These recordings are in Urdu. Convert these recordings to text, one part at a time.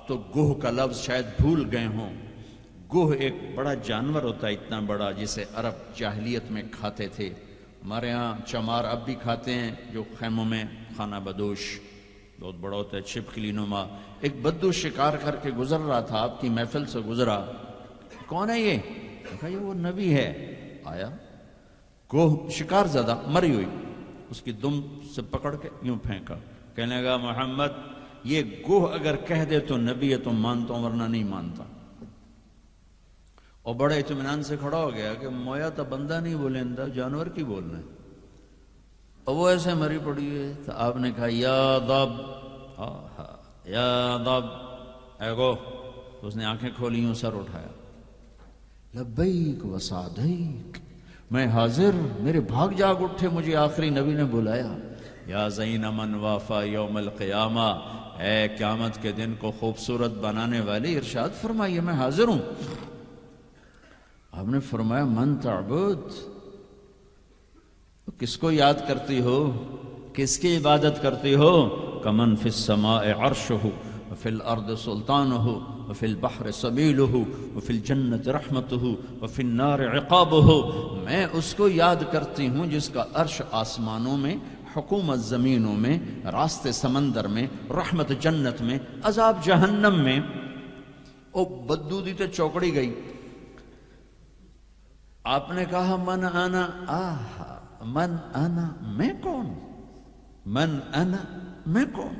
تو گوہ کا لفظ شاید بھول گئے ہوں. گوہ ایک بڑا جانور ہوتا ہے، اتنا بڑا، جسے عرب جاہلیت میں کھاتے تھے. ہمارے ہاں چمار اب بھی کھاتے ہیں، جو خیموں میں خانہ بدوش بہت بڑا ہوتا ہے، چھپکلی نما. ایک بدو شکار کر کے گزر رہا تھا، آپ کی محفل سے گزرا. کون ہے یہ؟ کہا یہ وہ نبی ہے. آیا گوہ شکار زدہ مری ہوئی، اس کی دم سے پکڑ کے یوں پھینکا. کہنے لگا محمد یہ گوہ اگر کہہ دے تو نبی ہے تو مانتا ہوں، ورنہ نہیں مانتا. اور بڑے اطمینان سے کھڑا ہو گیا کہ مویا تو بندہ نہیں بولیندا، جانور کی بولنا ہے. اور وہ ایسے مری پڑی ہے. تو آپ نے کہا یا ضب، یا ضب، اے گوہ. اس نے آنکھیں کھولی، یوں سر اٹھایا. لبیک و سعدیک، میں حاضر. میرے بھاگ جاگ اٹھے، مجھے آخری نبی نے بلایا. یا زین من وافا یوم القیامہ، اے قیامت کے دن کو خوبصورت بنانے والی، ارشاد فرمائیے میں حاضر ہوں. آپ نے فرمایا من تعبد، کس کو یاد کرتی ہو، کس کی عبادت کرتی ہو؟ کمن فی السماء عرشہ وفی الارض سلطانہ وفی البحر سبیلہ وفی الجنت رحمتہ وفی النار عقابہ. میں اس کو یاد کرتی ہوں جس کا عرش آسمانوں میں، حکومت زمینوں میں، راستے سمندر میں، رحمت جنت میں، عذاب جہنم میں. او بدو دی تے چوکڑی گئی. آپ نے کہا من انا، من انا، میں کون؟ من انا، میں کون؟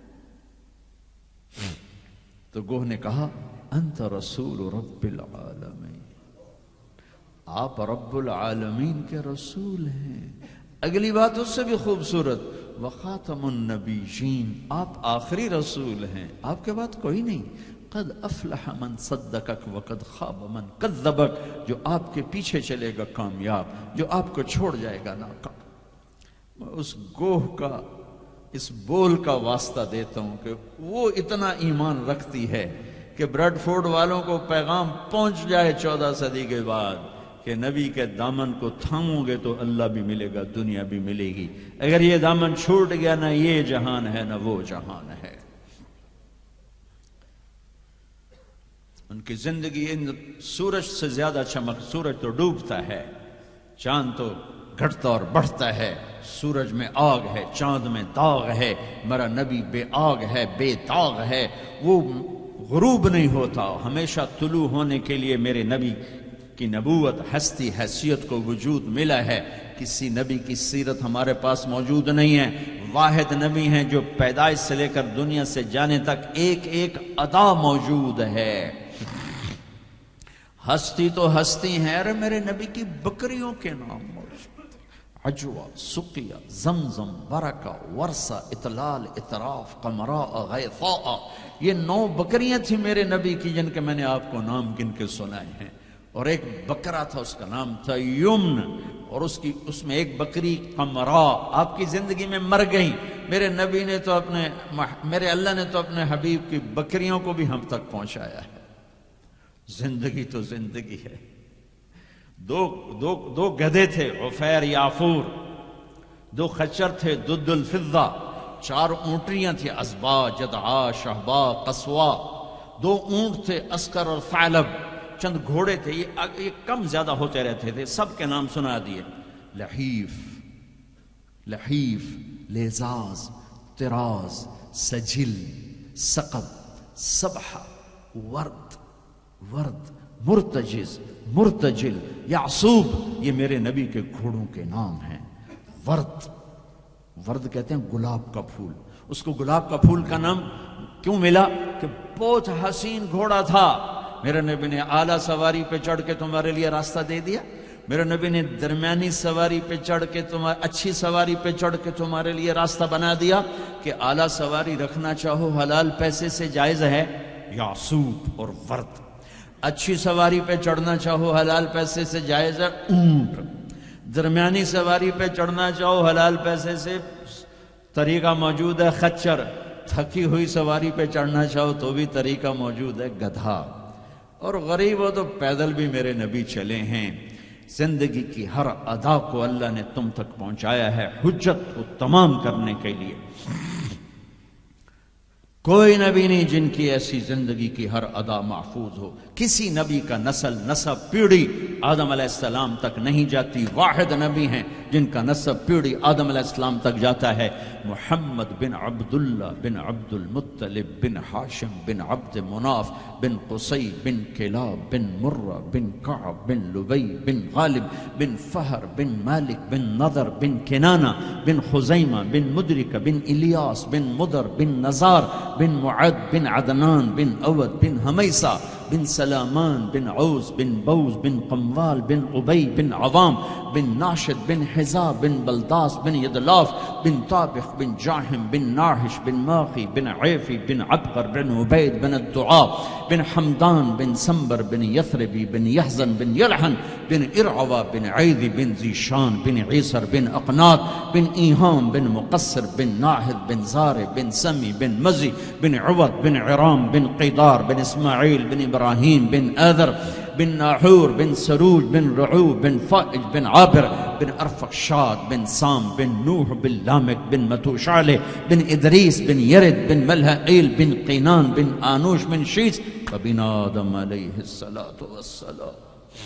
تو گوہ نے کہا انت رسول رب العالمین، آپ رب العالمین کے رسول ہیں. اگلی بات اس سے بھی خوبصورت، وخاتم النبیین، آپ آخری رسول ہیں، آپ کے بعد کوئی نہیں. قد افلح من صدقک وقد خاب من کذبک، جو آپ کے پیچھے چلے گا کامیاب، جو آپ کو چھوڑ جائے گا ناکام. اس گوہ کا، اس بول کا واسطہ دیتا ہوں کہ وہ اتنا ایمان رکھتی ہے کہ بریڈ فورڈ والوں کو پیغام پہنچ جائے 14 صدی کے بعد کہ نبی کے دامن کو تھامو گے تو اللہ بھی ملے گا، دنیا بھی ملے گی. اگر یہ دامن چھوٹ گیا، نہ یہ جہان ہے نہ وہ جہان ہے. ان کی زندگی ان سورج سے زیادہ چمک. سورج تو ڈوبتا ہے، چاند تو گھٹتا اور بڑھتا ہے. سورج میں آگ ہے، چاند میں داغ ہے. میرا نبی بے آگ ہے، بے داغ ہے. وہ غروب نہیں ہوتا، ہمیشہ طلوع ہونے کے لیے میرے نبی کی نبوت، ہستی، حیثیت کو وجود ملا ہے. کسی نبی کی سیرت ہمارے پاس موجود نہیں ہے. واحد نبی ہیں جو پیدائش سے لے کر دنیا سے جانے تک ایک ایک ادا موجود ہے. ہستی تو ہستی ہیں. ارے میرے نبی کی بکریوں کے نام موجود، عجوہ، سقیہ، زمزم، برکہ، ورثہ، اطلال، اطراف، قمراء، غیثاء. یہ 9 بکریاں تھیں میرے نبی کی جن کے میں نے آپ کو نام گن کے سنائے ہیں. اور ایک بکرا تھا، اس کا نام تھا یمن، اور اس میں ایک بکری قمراء آپ کی زندگی میں مر گئی. میرے نبی نے تو میرے اللہ نے تو اپنے حبیب کی بکریوں کو بھی ہم تک پہنچایا ہے. زندگی تو زندگی ہے. دو گدھے تھے، عفیر یافور. 2 خچر تھے، دد الفضہ. 4 اونٹریاں تھیں، ازبا، جدعا، شہبا، قصوا. 2 اونٹ تھے، اسکر اور ثعلب. چند گھوڑے تھے، یہ کم زیادہ ہوتے رہتے تھے. سب کے نام سنا دیے. لحیف، لیزاز، طراز، سجل، سقب، سبحہ، ورد، مرتجز، مرتجل، یعصوب. یہ میرے نبی کے گھوڑوں کے نام ہیں. ورد کہتے ہیں گلاب کا پھول. اس کو گلاب کا پھول کا نام کیوں ملا؟ کہ بہت حسین گھوڑا تھا. میرے نبی نے اعلیٰ سواری پہ چڑھ کے تمہارے لیے راستہ دے دیا. میرے نبی نے درمیانی سواری پہ چڑھ کے اچھی سواری پہ چڑھ کے تمہارے لیے راستہ بنا دیا کہ اعلیٰ سواری رکھنا چاہو حلال پیسے سے جائز ہے، یعصوب اور ورد. اچھی سواری پہ چڑھنا چاہو حلال پیسے سے جائز ہے، اونٹ. درمیانی سواری پہ چڑھنا چاہو حلال پیسے سے طریقہ موجود ہے، خچر. تھکی ہوئی سواری پہ چڑھنا چاہو تو بھی طریقہ موجود ہے، گدھا. اور غریب ہو تو پیدل بھی میرے نبی چلے ہیں. زندگی کی ہر ادا کو اللہ نے تم تک پہنچایا ہے حجت کو تمام کرنے کے لیے. کوئی نبی نہیں جن کی ایسی زندگی کی ہر ادا محفوظ ہو. کسی نبی کا نسب پیڑھی آدم علیہ السلام تک نہیں جاتی. واحد نبی ہیں جن کا نسب پیڑھی آدم علیہ السلام تک جاتا ہے. محمد بن عبداللہ بن عبد المطلب بن ہاشم بن عبد مناف بن قصی بن کلاب بن مرہ بن کعب بن لبی بن غالب بن فہر بن مالک بن نضر بن کنانہ بن خزیمہ بن مدرک بن الیاس بن مدر بن نزار بن معد بن عدنان بن اود بن حمیسہ بن سلامان بن عوز بن بوز بن قموال بن عبی بن عوام بن ناشد بن حزاب بن بلداس بن یدلاف بن طابخ بن جاہم بن ناحش بن ماخی بن عیفی بن عبقر بن عبید بن الدعاء بن حمدان بن سنبر بن یثربی بن یحزن بن یلحن بن ارعوہ بن عیدی بن زیشان بن عیسر بن اقنات بن ایہام بن مقصر بن ناہد بن زارع بن سمی بن مزی بن عوض بن عرام بن قیدار بن اسماعیل بن ابراہیم بن آذر بن ناحور بن سروج بن رعو بن فائج بن عابر بن ارفقشاد بن سام بن نوح بن لامک بن متوشالہ بن ادریس بن یرد بن ملہائیل بن قینان بن آنوش بن شیس وبن آدم علیہ السلام.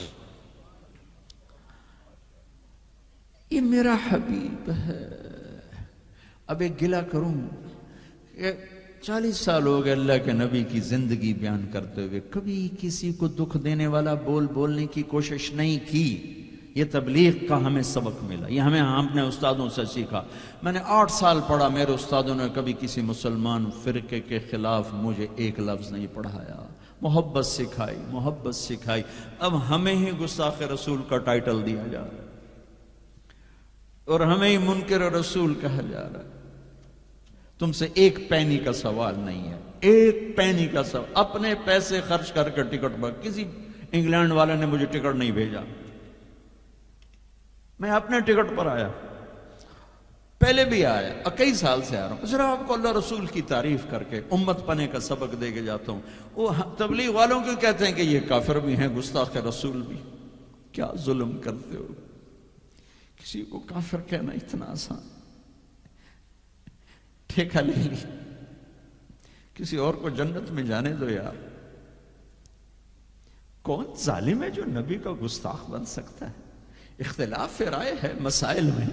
یہ میرا حبیب ہے. اب ایک گلہ کروں کہ 40 سال ہو گئے اللہ کے نبی کی زندگی بیان کرتے ہوئے کبھی کسی کو دکھ دینے والا بولنے کی کوشش نہیں کی. یہ تبلیغ کا ہمیں سبق ملا. یہ ہم اپنے استادوں سے سیکھا. میں نے 8 سال پڑھا. میرے استادوں نے کبھی کسی مسلمان فرقے کے خلاف مجھے ایک لفظ نہیں پڑھایا. محبت سکھائی. اب ہمیں ہی گستاخ رسول کا ٹائٹل دیا جا رہا ہے اور ہمیں ہی منکر رسول کہا جا رہا ہے. تم سے ایک پینی کا سوال نہیں ہے. ایک پینی کا سوال. اپنے پیسے خرچ کر کے ٹکٹ پر. کسی انگلینڈ والے نے مجھے ٹکٹ نہیں بھیجا. میں اپنے ٹکٹ پر آیا. پہلے بھی آیا. کئی سال سے آ رہا ہوں. صرف آپ کو اللہ رسول کی تعریف کر کے امت پنے کا سبق دے کے جاتا ہوں. وہ تبلیغ والوں کیوں کہتے ہیں کہ یہ کافر بھی ہیں گستاخ رسول بھی. کیا ظلم کرتے ہو. کسی کو کافر کہنا اتنا آسان. ٹھیکہ لے لی. کسی اور کو جنت میں جانے دو یار. کون ظالم ہے جو نبی کا گستاخ بن سکتا ہے. اختلاف رائے ہے مسائل میں.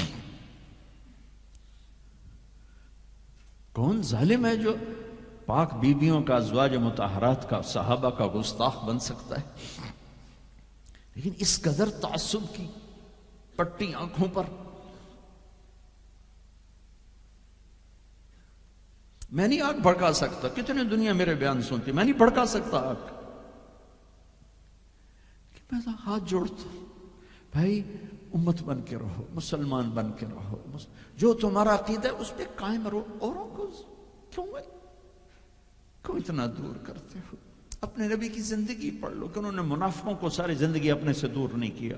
کون ظالم ہے جو پاک بیویوں کا ازواج مطہرات کا صحابہ کا گستاخ بن سکتا ہے. لیکن اس قدر تعصب کی پٹی آنکھوں پر. میں نہیں آگ بھڑکا سکتا. کتنے دنیا میرے بیان سنتی. میں نہیں بھڑکا سکتا آگ. میں ہاتھ جوڑتا ہوں. بھائی امت بن کے رہو. مسلمان بن کے رہو. جو تمہارا عقیدہ ہے اس پہ قائم رہو. اوروں کو کیوں اتنا دور کرتے ہو. اپنے نبی کی زندگی پڑھ لو کہ انہوں نے منافقوں کو ساری زندگی اپنے سے دور نہیں کیا.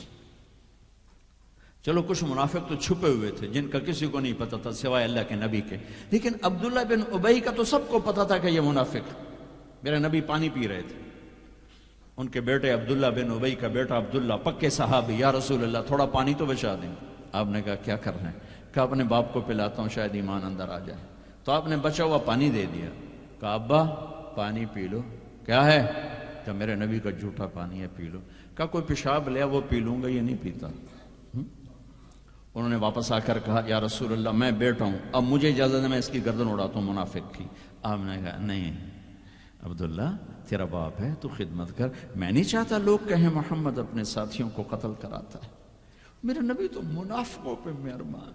چلو کچھ منافق تو چھپے ہوئے تھے جن کا کسی کو نہیں پتا تھا سوائے اللہ کے نبی کے. لیکن عبداللہ بن ابی کا تو سب کو پتا تھا کہ یہ منافق. میرے نبی پانی پی رہے تھے. ان کے بیٹے عبداللہ بن ابی کا بیٹا عبداللہ پکے صحابی. یا رسول اللہ تھوڑا پانی تو بچا دیں. آپ نے کہا کیا کرنا ہے. کہا اپنے باپ کو پلاتا ہوں شاید ایمان اندر آ جائے. تو آپ نے بچا ہوا پانی دے دیا. کہا ابا پانی پی لو. کیا ہے. کہ میرے نبی کا جھوٹا پانی ہے پی لو. کہا کوئی پیشاب لیا وہ پی لوں گا یہ نہیں پیتا. انہوں نے واپس آ کر کہا یا رسول اللہ میں بیٹا ہوں اب مجھے اجازت ہے میں اس کی گردن اڑاتا ہوں منافق کی. آپ نے کہا نہیں عبداللہ تیرا باپ ہے تو خدمت کر. میں نہیں چاہتا لوگ کہیں محمد اپنے ساتھیوں کو قتل کراتا ہے. میرے نبی تو منافقوں پہ مہربان.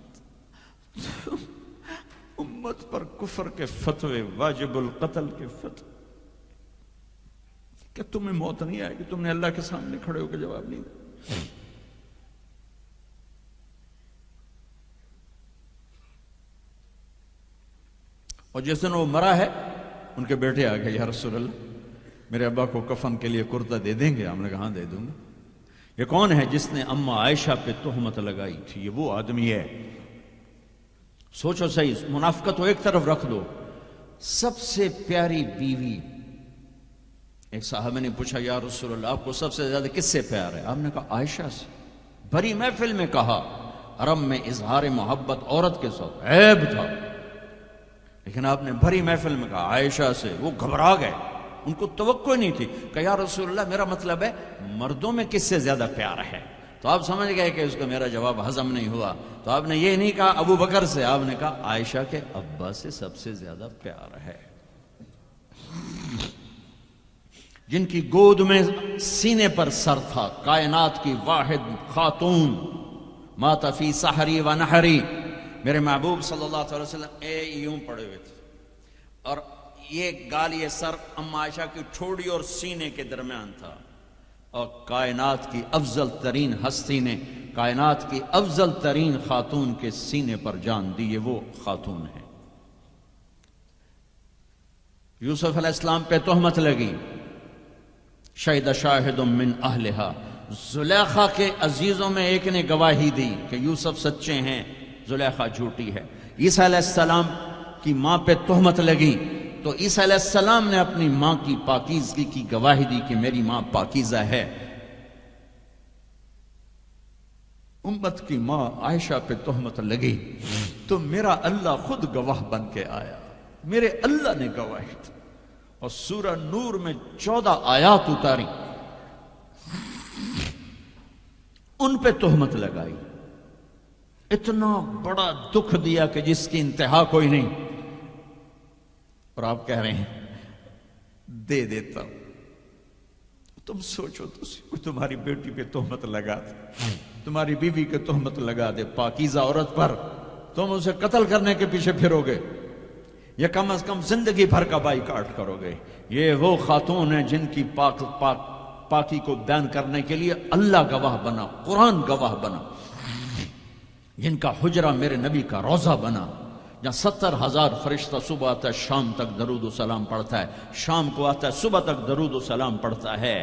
امت پر کفر کے فتوے واجب القتل کے فتوے. کہ تمہیں موت نہیں آئے گی. تم نے اللہ کے سامنے کھڑے ہو کے جواب نہیں دیا. اور جس دن وہ مرا ہے ان کے بیٹے آ گئے یا رسول اللہ میرے ابا کو کفن کے لیے کرتا دے دیں گے. ہم نے کہا ہاں دے دوں گا. یہ کون ہے جس نے اماں عائشہ پہ تہمت لگائی تھی. یہ وہ آدمی ہے. سوچو صحیح. منافقت کو ایک طرف رکھ دو. سب سے پیاری بیوی. ایک صحابہ نے پوچھا یا رسول اللہ آپ کو سب سے زیادہ کس سے پیار ہے. آپ نے کہا عائشہ سے. بھری محفل میں کہا. عرب میں اظہار محبت عورت کے ساتھ عیب تھا. لیکن آپ نے بھری محفل میں کہا عائشہ سے، وہ گھبرا گئے، ان کو توقع نہیں تھی کہ یا رسول اللہ میرا مطلب ہے مردوں میں کس سے زیادہ پیار ہے؟ تو آپ سمجھ گئے کہ اس کو میرا جواب ہضم نہیں ہوا، تو آپ نے یہ نہیں کہا ابو بکر سے، آپ نے کہا عائشہ کے ابا سے سب سے زیادہ پیار ہے، جن کی گود میں سینے پر سر تھا، کائنات کی واحد خاتون، مات فی سحری و نحری، میرے محبوب صلی اللہ علیہ وسلم یوں پڑے ہوئے تھے، اور یہ گال یہ سر ام عائشہ کی ٹھوڑی اور سینے کے درمیان تھا، اور کائنات کی افضل ترین ہستی نے کائنات کی افضل ترین خاتون کے سینے پر جان دی، یہ وہ خاتون ہے۔ یوسف علیہ السلام پہ تہمت لگی، شہد شاہد من اہلہا، زلیخا کے عزیزوں میں ایک نے گواہی دی کہ یوسف سچے ہیں، زلیخا جھوٹی ہے۔ عیسیٰ علیہ السلام کی ماں پہ تہمت لگی تو عیسیٰ علیہ السلام نے اپنی ماں کی پاکیزگی کی گواہی دی کہ میری ماں پاکیزہ ہے۔ امت کی ماں عائشہ پہ تہمت لگی تو میرا اللہ خود گواہ بن کے آیا، میرے اللہ نے گواہی دی، اور سورہ نور میں 14 آیات اتاری، ان پہ تہمت لگائی، اتنا بڑا دکھ دیا کہ جس کی انتہا کوئی نہیں، اور آپ کہہ رہے ہیں دے دیتا ہوں۔ تم سوچو تو کوئی تمہاری بیٹی پہ تہمت لگا دے، تمہاری بیوی کے تہمت لگا دے پاکیزہ عورت پر، تم اسے قتل کرنے کے پیچھے پھرو گے یا کم از کم زندگی بھر کا بائیکاٹ کرو گے؟ یہ وہ خاتون ہیں جن کی پاکی کو بیان کرنے کے لیے اللہ گواہ بنا، قرآن گواہ بنا، جن کا حجرہ میرے نبی کا روضہ بنا، جہاں 70,000 فرشتہ صبح آتا ہے شام تک درود و سلام پڑھتا ہے، شام کو آتا ہے صبح تک درود و سلام پڑھتا ہے۔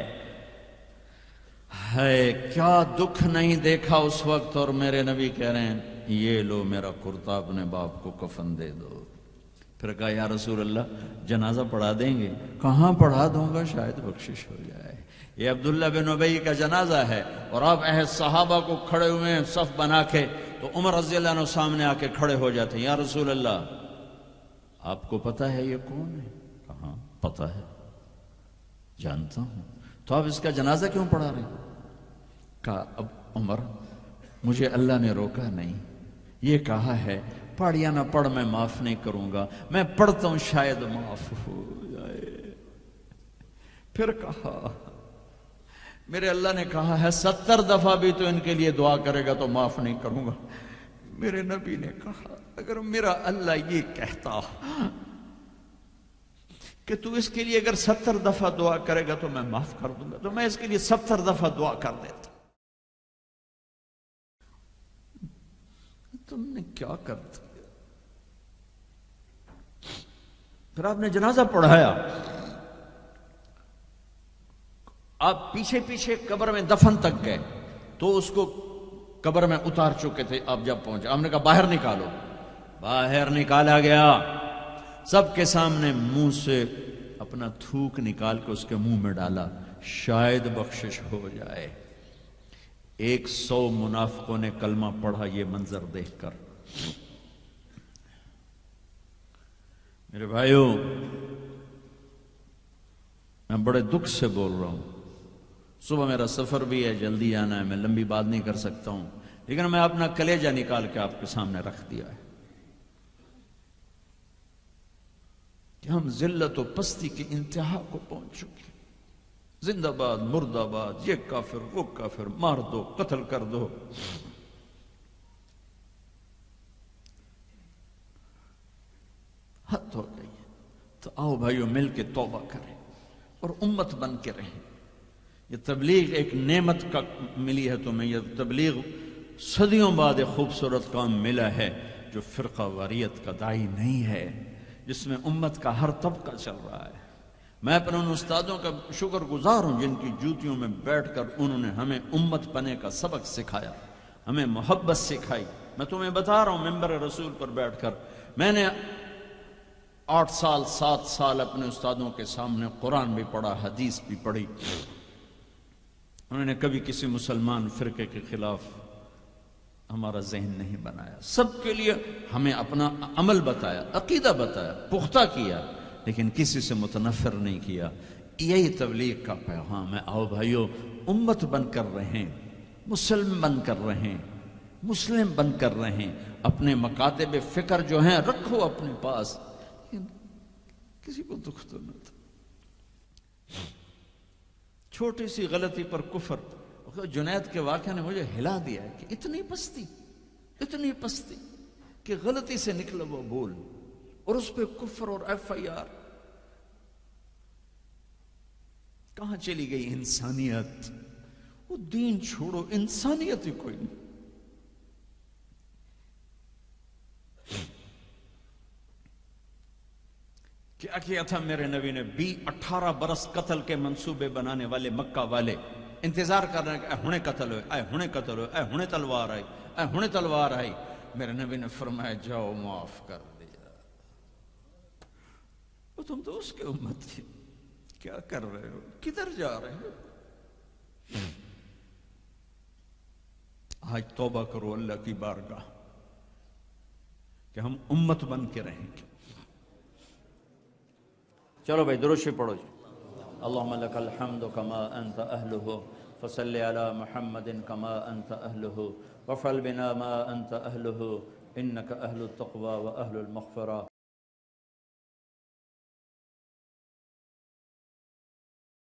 کیا دکھ نہیں دیکھا اس وقت، اور میرے نبی کہہ رہے ہیں یہ لو میرا کرتا اپنے باپ کو کفن دے دو۔ پھر کہا یا رسول اللہ جنازہ پڑھا دیں گے؟ کہاں پڑھا دوں گا، شاید بخشش ہو جائے۔ یہ عبداللہ بن ابی کا جنازہ ہے، اور آپ اہل صحابہ کو کھڑے ہوئے ہیں صف بنا کے، تو عمر رضی اللہ عنہ سامنے آ کے کھڑے ہو جاتے ہیں، یا رسول اللہ آپ کو پتہ ہے یہ کون ہے؟ کہاں پتہ ہے، جانتا ہوں، تو آپ اس کا جنازہ کیوں پڑھا رہے ہیں؟ کہا اب عمر مجھے اللہ نے روکا نہیں، یہ کہا ہے پڑھ یا نہ پڑھ میں معاف نہیں کروں گا، میں پڑھتا ہوں شاید معاف ہو جائے۔ پھر کہا میرے اللہ نے کہا ہے 70 دفعہ بھی تو ان کے لیے دعا کرے گا تو معاف نہیں کروں گا۔ میرے نبی نے کہا اگر میرا اللہ یہ کہتا کہ تو اس کے لیے اگر 70 دفعہ دعا کرے گا تو میں معاف کر دوں گا، تو میں اس کے لیے 70 دفعہ دعا کر دیتا۔ تم نے کیا کر دیا؟ پھر آپ نے جنازہ پڑھایا، آپ پیچھے پیچھے قبر میں دفن تک گئے تو اس کو قبر میں اتار چکے تھے، آپ جب پہنچے آپ نے کہا باہر نکالو، باہر نکالا گیا، سب کے سامنے منہ سے اپنا تھوک نکال کے اس کے منہ میں ڈالا، شاید بخشش ہو جائے۔ 100 منافقوں نے کلمہ پڑھا یہ منظر دیکھ کر۔ میرے بھائیوں میں بڑے دکھ سے بول رہا ہوں، صبح میرا سفر بھی ہے، جلدی آنا ہے، میں لمبی بات نہیں کر سکتا ہوں، لیکن میں اپنا کلیجہ نکال کے آپ کے سامنے رکھ دیا ہے کہ ہم ذلت و پستی کی انتہا کو پہنچ چکے، زندہ باد مرد آباد، یہ کافر وہ کافر، مار دو قتل کر دو۔ حد ہو گئی ہے، تو آؤ بھائیو مل کے توبہ کریں اور امت بن کے رہیں۔ یہ تبلیغ ایک نعمت کا ملی ہے تمہیں، یہ تبلیغ صدیوں بعد ایک خوبصورت کام ملا ہے جو فرقہ واریت کا داعی نہیں ہے، جس میں امت کا ہر طبقہ چل رہا ہے۔ میں اپنے ان استادوں کا شکر گزار ہوں جن کی جوتیوں میں بیٹھ کر انہوں نے ہمیں امت بنے کا سبق سکھایا، ہمیں محبت سکھائی۔ میں تمہیں بتا رہا ہوں ممبر رسول پر بیٹھ کر، میں نے 8 سال 7 سال اپنے استادوں کے سامنے قرآن بھی پڑھا، حدیث بھی پڑھی، انہوں نے کبھی کسی مسلمان فرقے کے خلاف ہمارا ذہن نہیں بنایا، سب کے لیے ہمیں اپنا عمل بتایا، عقیدہ بتایا، پختہ کیا، لیکن کسی سے متنفر نہیں کیا۔ یہی تبلیغ کا پیغام ہے۔ آؤ بھائیو، امت بن کر رہیں، مسلم بن کر رہیں، مسلم بن کر رہیں، اپنے مکاتب فکر جو ہیں رکھو اپنے پاس، کسی کو دکھ تو نہ تھا۔ چھوٹی سی غلطی پر کفر، جنید کے واقعہ نے مجھے ہلا دیا ہے کہ اتنی پستی کہ غلطی سے نکلا وہ بول، اور اس پہ کفر اور ایف آئی آر۔ کہاں چلی گئی انسانیت؟ وہ دین چھوڑو، انسانیت ہی کوئی نہیں۔ کیا کیا تھا میرے نبی نے؟ 18 برس قتل کے منصوبے بنانے والے مکہ والے انتظار کر رہے ہیں کہ اے ہنے قتل ہوئے، اے ہنے قتل ہوئے، اے ہنے تلوار آئی، اے ہنے تلوار آئی۔ میرے نبی نے فرمایا جاؤ معاف کر دیا۔ وہ تم تو اس کے امت تھی، کیا کر رہے ہو؟ کدھر جا رہے ہو؟ آج توبہ کرو اللہ کی بارگاہ کہ ہم امت بن کے رہیں گے۔ چلو بھائی درود شریف پڑھو جی۔ اللہم لک الحمد کما انت اہلہ فصل علی محمد کما انت اہلہ وفعل بنا ما انت اہلہ انک اہل التقوی و اہل المغفرہ